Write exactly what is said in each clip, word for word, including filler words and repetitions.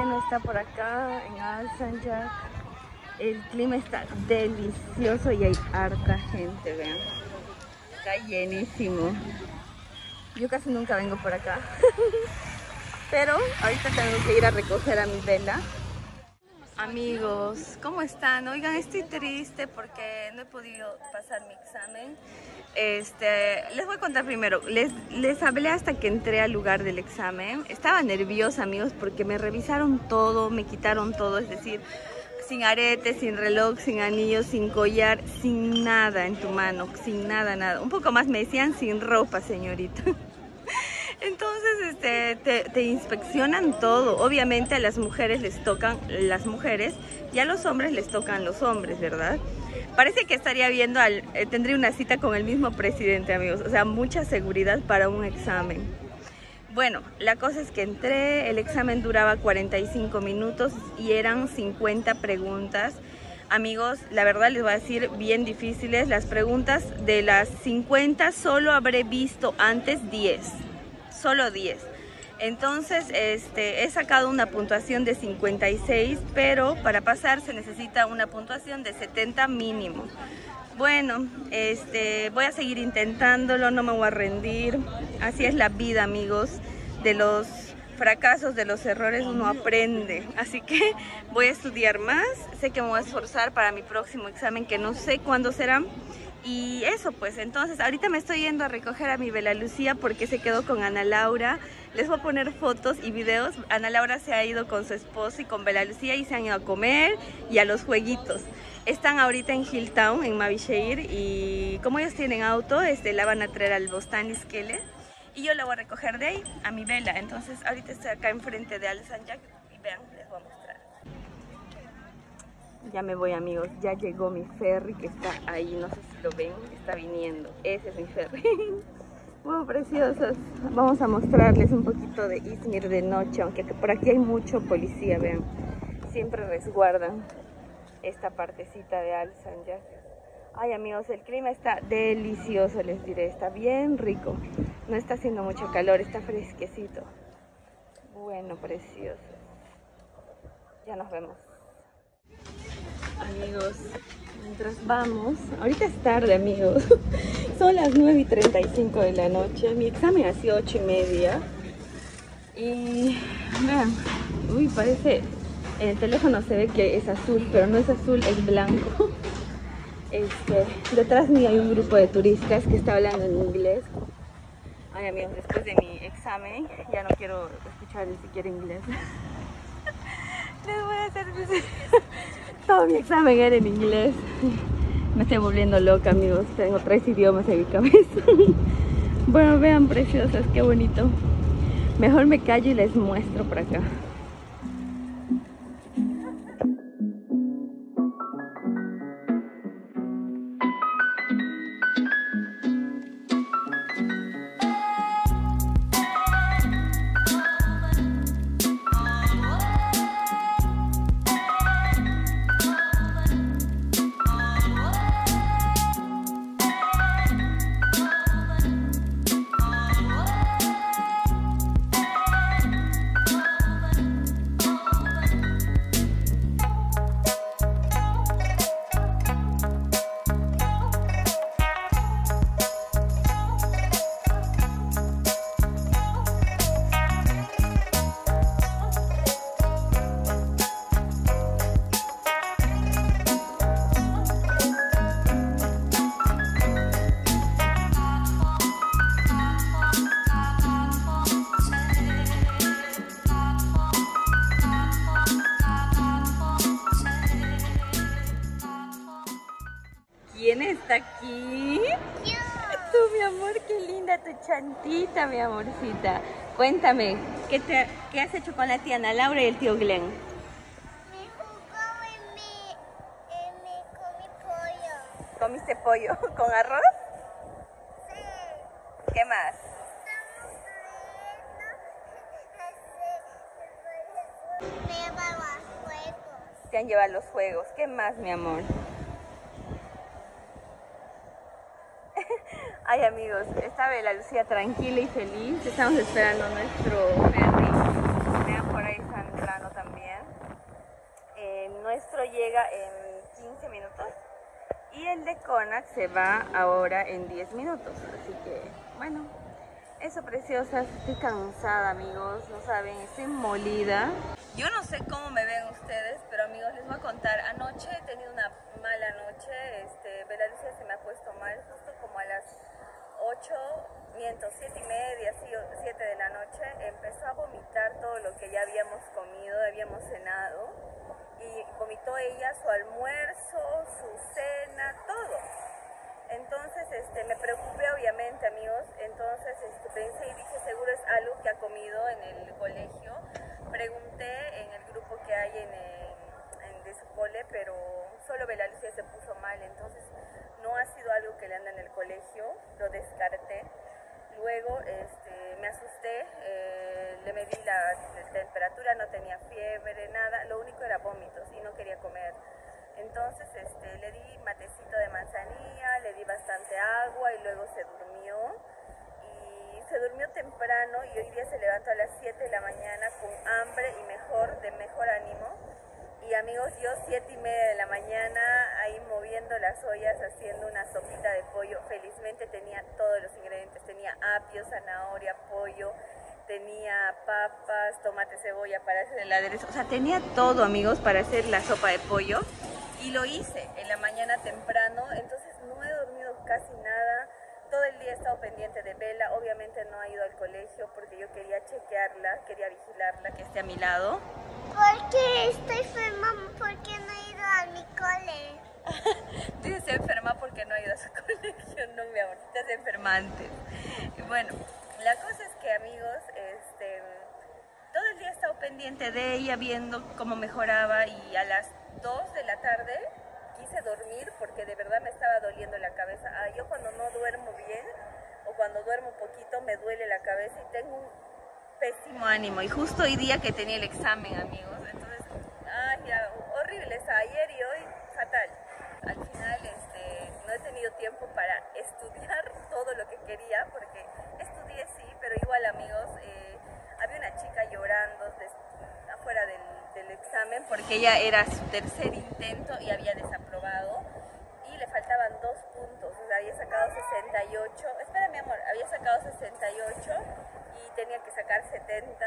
lleno está por acá en Al Sanjak. El clima está delicioso y hay harta gente, vean. Está llenísimo. Yo casi nunca vengo por acá. Pero ahorita tengo que ir a recoger a mi vela. Amigos, ¿cómo están? Oigan, estoy triste porque no he podido pasar mi examen. Este, les voy a contar primero. Les, les hablé hasta que entré al lugar del examen. Estaba nerviosa, amigos, porque me revisaron todo, me quitaron todo, es decir, sin arete, sin reloj, sin anillo, sin collar, sin nada en tu mano, sin nada, nada. Un poco más me decían sin ropa, señorita. Entonces este, te, te inspeccionan todo. Obviamente a las mujeres les tocan las mujeres y a los hombres les tocan los hombres, ¿verdad? Parece que estaría viendo, al, eh, tendría una cita con el mismo presidente, amigos. O sea, mucha seguridad para un examen. Bueno, la cosa es que entré, el examen duraba cuarenta y cinco minutos y eran cincuenta preguntas. Amigos, la verdad les voy a decir, bien difíciles. Las preguntas de las cincuenta solo habré visto antes diez. Solo diez. Entonces este, he sacado una puntuación de cincuenta y seis, pero para pasar se necesita una puntuación de setenta mínimo. Bueno, este, voy a seguir intentándolo, no me voy a rendir. Así es la vida, amigos. De los fracasos, de los errores uno aprende. Así que voy a estudiar más. Sé que me voy a esforzar para mi próximo examen, que no sé cuándo será. Y eso pues, entonces ahorita me estoy yendo a recoger a mi Bela Lucía porque se quedó con Ana Laura. Les voy a poner fotos y videos. Ana Laura se ha ido con su esposo y con Bela Lucía y se han ido a comer y a los jueguitos. Están ahorita en Hilltown, en Mavishehir, y como ellos tienen auto, este, la van a traer al Bostan Iskele y yo la voy a recoger de ahí a mi Bela. Entonces ahorita estoy acá enfrente de Al Sanjak y vean, les voy a mostrar. Ya me voy, amigos, ya llegó mi ferry que está ahí, no sé si lo ven, está viniendo. Ese es mi ferry. Bueno, preciosos. Vamos a mostrarles un poquito de Izmir de noche, aunque por aquí hay mucho policía, vean. Siempre resguardan esta partecita de Al Sanjak. Ay, amigos, el clima está delicioso, les diré, está bien rico. No está haciendo mucho calor, está fresquecito. Bueno, precioso. Ya nos vemos. Amigos, mientras vamos, ahorita es tarde, amigos, son las nueve y treinta y cinco de la noche, mi examen ha sido ocho y media y vean, uy, parece, en el teléfono se ve que es azul, pero no es azul, es blanco. Este, detrás mío hay un grupo de turistas que está hablando en inglés. Ay, amigos, después de mi examen ya no quiero escuchar ni siquiera inglés. Les voy a hacer... Todo mi examen era en inglés. Me estoy volviendo loca, amigos. Tengo tres idiomas en mi cabeza. Bueno, vean, preciosas, qué bonito. Mejor me callo y les muestro por acá. ¿Quién está aquí? Yo. Tú, mi amor, qué linda tu chantita, mi amorcita. Cuéntame, ¿qué, te, qué has hecho con la tía Ana Laura y el tío Glenn? Me jugó y me, y me comí pollo. ¿Comiste pollo con arroz? Sí. ¿Qué más? Estamos leyendo. Me llevan los juegos. Te han llevado los juegos. ¿Qué más, mi amor? Ay, amigos, está Bela Lucía tranquila y feliz. Estamos esperando nuestro ferry. Vean, por ahí está entrando también. Eh, nuestro llega en quince minutos y el de Konak se va ahora en diez minutos. Así que, bueno, eso, preciosas. Estoy cansada, amigos, no saben, estoy molida. Yo no sé cómo me ven ustedes, pero amigos, les voy a contar. Anoche he tenido una mala noche. Este, Bella Lucia se me ha puesto mal justo como a las ocho, miento, siete y media, siete de la noche. Empezó a vomitar todo lo que ya habíamos comido, habíamos cenado. Y vomitó ella su almuerzo, su cena, todo. Entonces este, me preocupé, obviamente, amigos. Entonces este, pensé y dije, seguro es algo que ha comido en el colegio. Pregunté en el grupo que hay en, en, en de su cole, pero solo Bella Lucia se puso mal. Entonces no ha sido algo que le anda en el colegio, lo descarté. Luego este, me asusté, eh, le medí la, la temperatura, no tenía fiebre, nada. Lo único era vómitos y no quería comer. Entonces este, le di matecito de manzanilla, le di bastante agua y luego se durmió. Y se durmió temprano y hoy día se levantó a las siete de la mañana con hambre y mejor, de mejor ánimo. Y amigos, yo siete y media de la mañana ahí moviendo las ollas, haciendo una sopita de pollo. Felizmente tenía todos los ingredientes, tenía apio, zanahoria, pollo, tenía papas, tomate, cebolla para hacer el aderezo. O sea, tenía todo, amigos, para hacer la sopa de pollo. Y lo hice en la mañana temprano, entonces no he dormido casi nada. Todo el día he estado pendiente de Bella. Obviamente no ha ido al colegio porque yo quería chequearla, quería vigilarla, que esté a mi lado. ¿Por qué estoy enferma? Porque no he ido a mi cole. Tú estás enferma porque no ha ido a su colegio. No, mi amor, estás enferma antes. Y bueno, la cosa es que, amigos, este, todo el día he estado pendiente de ella, viendo cómo mejoraba, y a las dos de la tarde quise dormir porque de verdad me estaba doliendo la cabeza. Ah, yo cuando no duermo bien o cuando duermo poquito me duele la cabeza y tengo un pésimo ánimo. Y justo hoy día que tenía el examen, amigos, entonces, ay, ya, horrible, está ayer y hoy fatal. Al final este, no he tenido tiempo para estudiar todo lo que quería, porque estudié sí, pero igual, amigos, eh, había una chica llorando desde afuera del, del examen porque ella era su tercer intento y había desaprobado y le faltaban dos puntos. O sea, había sacado sesenta y ocho, espera mi amor, había sacado sesenta y ocho y tenía que sacar setenta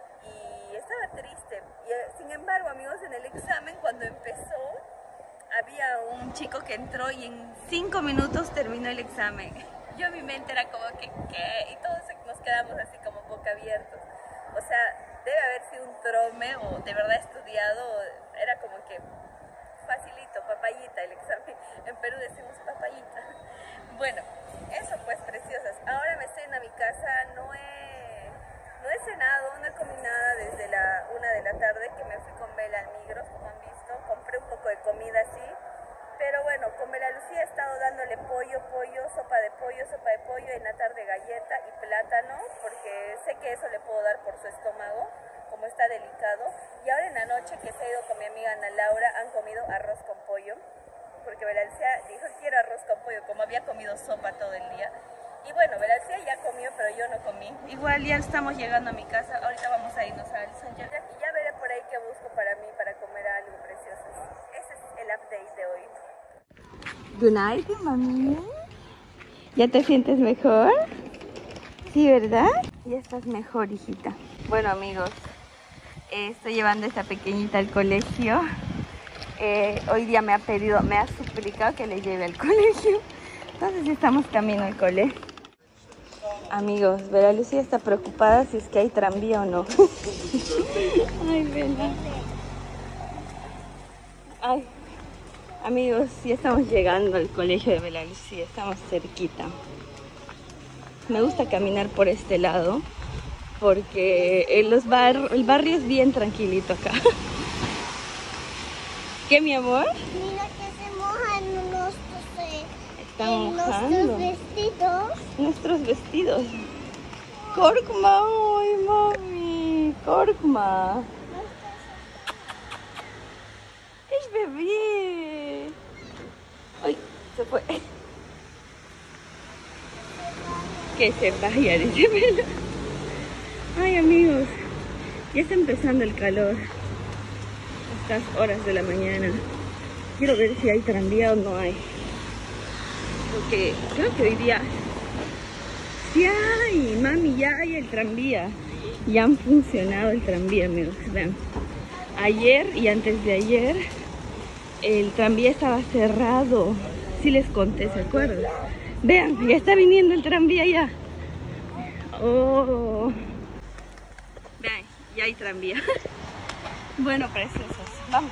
y estaba triste. Y, sin embargo, amigos, en el examen cuando empezó había un chico que entró y en cinco minutos terminó el examen. Yo, mi mente era como que, ¿qué? Y todos nos quedamos así como boca abiertos. O sea, debe haber sido un trome o de verdad estudiado. Era como que facilito, papayita el examen. En Perú decimos papayita. Bueno, eso pues, preciosas. Ahora me estoy en mi casa, no he, no he cenado, no he comido nada desde la una de la tarde que me fui con Bella al Migros, como han visto. Compré un poco de comida así. Pero bueno, con Bella Lucia he estado dándole pollo, pollo, sopa de pollo, sopa de pollo, en la tarde galleta y plátano, porque sé que eso le puedo dar por su estómago, como está delicado. Y ahora en la noche que se ha ido con mi amiga Ana Laura, han comido arroz con pollo, porque Bella Lucia dijo, quiero arroz con pollo, como había comido sopa todo el día. Y bueno, Bella Lucia ya comió, pero yo no comí. Igual ya estamos llegando a mi casa, ahorita vamos a irnos al Sanjay y ya veré por ahí qué busco para mí, para comer algo precioso. Ese es el update de hoy. Good night, mami. ¿Ya te sientes mejor? Sí, ¿verdad? Ya estás mejor, hijita. Bueno, amigos, eh, estoy llevando a esta pequeñita al colegio. Eh, hoy día me ha pedido, me ha suplicado que le lleve al colegio. Entonces estamos camino al cole. Amigos, Bella Lucia está preocupada si es que hay tranvía o no. Ay, Bella. Ay. Amigos, ya estamos llegando al colegio de Bella Lucia, estamos cerquita. Me gusta caminar por este lado porque en los bar el barrio es bien tranquilito acá. ¿Qué, mi amor? Mira que se mojan nuestros, eh, Están en mojando nuestros vestidos. nuestros vestidos. Corkma, ay mami, Corkma. ¡Es bebé! ¡Ay! Se fue. Que se vaya, dice Bella. Ay, amigos, ya está empezando el calor. estas horas de la mañana. Quiero ver si hay tranvía o no hay. Porque creo que hoy día sí hay, mami, ya hay el tranvía. Ya han funcionado el tranvía, amigos. Vean. Ayer y antes de ayer el tranvía estaba cerrado. Sí les conté, ¿se acuerdan? Vean, ya está viniendo el tranvía ya. Oh. Vean, ya hay tranvía. Bueno, preciosos, vamos.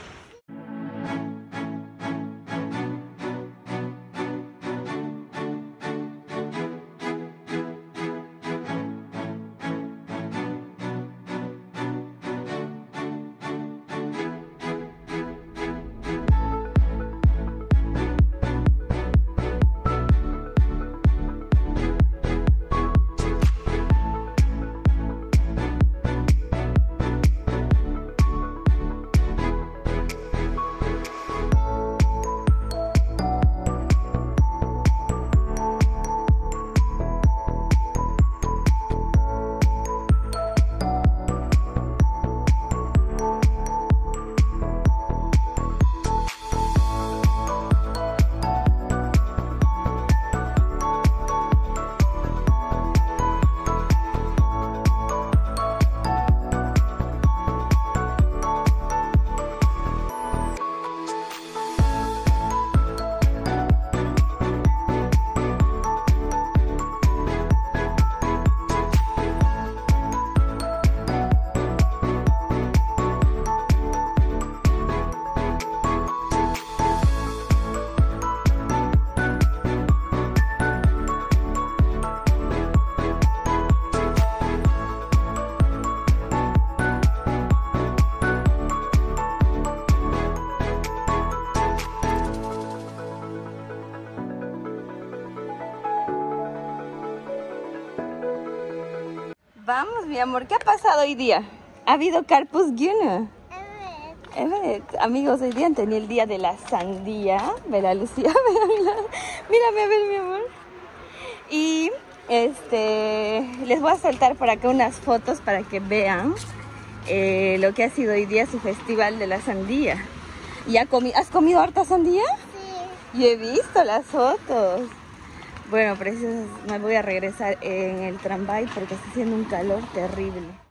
Vamos, mi amor, ¿qué ha pasado hoy día? ¿Ha habido Carpus Gune? Evet. Amigos, hoy día tenía el día de la sandía. Verá, Lucía, mira, mírame a ver, mi amor. Y este les voy a soltar por acá unas fotos para que vean eh, lo que ha sido hoy día su festival de la sandía. ¿Ya comi ¿Has comido harta sandía? Sí. Y he visto las fotos. Bueno, preciosas, me voy a regresar en el tramvay porque está haciendo un calor terrible.